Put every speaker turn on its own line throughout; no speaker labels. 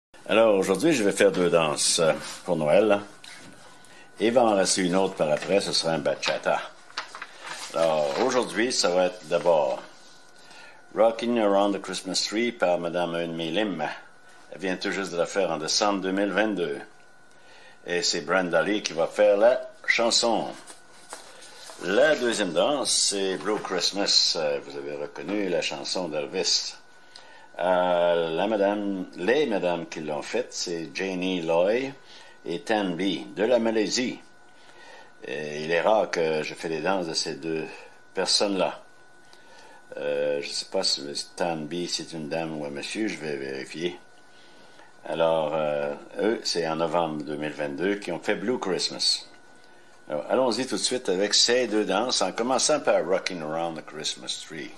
Alors, aujourd'hui, je vais faire 2 danses pour Noël. Et il va en rester une autre par après, ce sera un bachata. Alors, aujourd'hui, ça va être d'abord Rocking Around the Christmas Tree par Madame Eunmi Lim. Elle vient tout juste de la faire en décembre 2022. Et c'est Brenda Lee qui va faire la chanson. La deuxième danse, c'est Blue Christmas. Vous avez reconnu la chanson d'Elvis. Les madames qui l'ont faite, c'est Janie Loy et Tan B de la Malaisie. Et il est rare que je fais des danses de ces deux personnes-là. Je ne sais pas si Tan B c'est une dame ou un monsieur, je vais vérifier. Alors, eux, c'est en novembre 2022 qui ont fait Blue Christmas. Alors, allons-y tout de suite avec ces deux danses, en commençant par Rocking Around the Christmas Tree.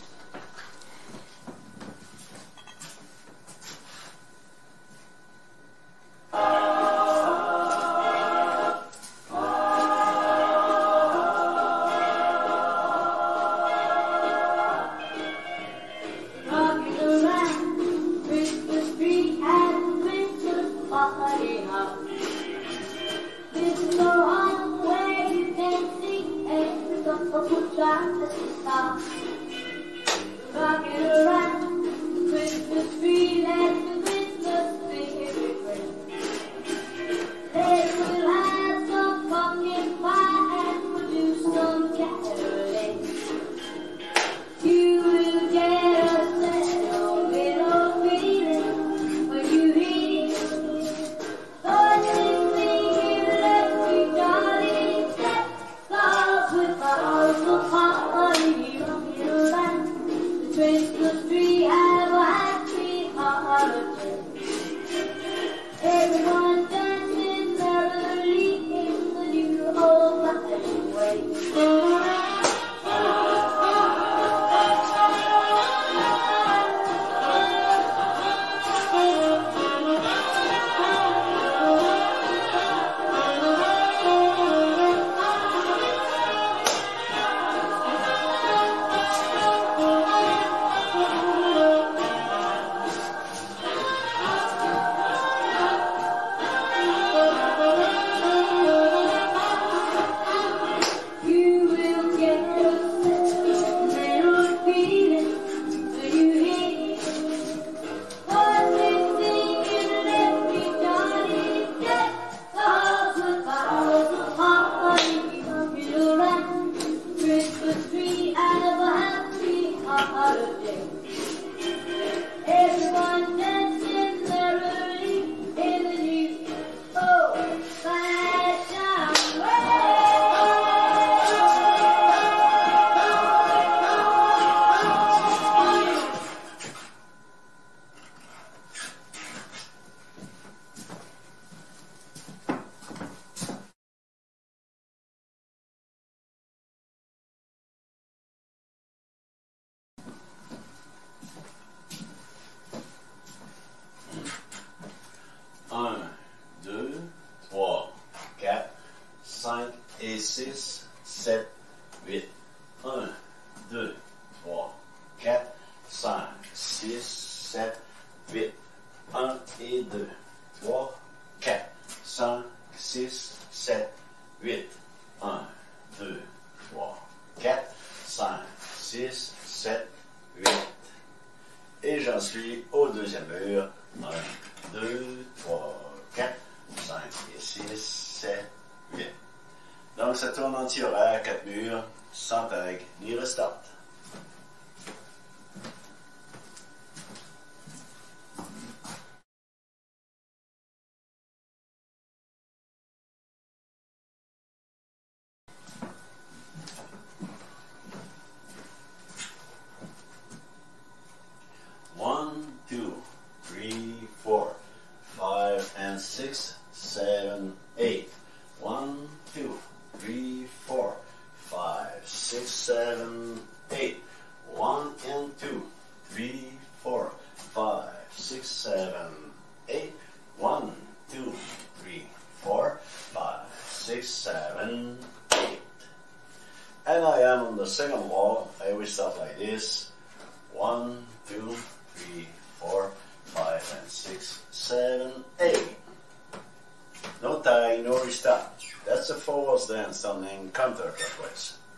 Et 6, 7, 8. 1, 2, 3, 4, 5, 6, 7, 8. 1 et 2, 3, 4, 5, 6, 7, 8. 1, 2, 3, 4, 5, 6, 7, 8. Et j'en suis au deuxième mur. 1, 2, 3, 4, 5 et 6, 7, 8. Donc, ça tourne en anti-horaire, 4 murs, sans tag, ni restart. One, 2, 3, 4, 5 and 6, 7, 8. 1, 2, 3, 4, 5, 6, 7, 8. 1 and 2, 3, 4, 5, 6, 7, 8. 1, 2, 3, 4, 5, 6, 7, 8. And I am on the second wall. I always start like this. 1, 2, 3, 4, 5 and 6, 7, A. No tie, no restart. That's a forward dance on the counterclockwise.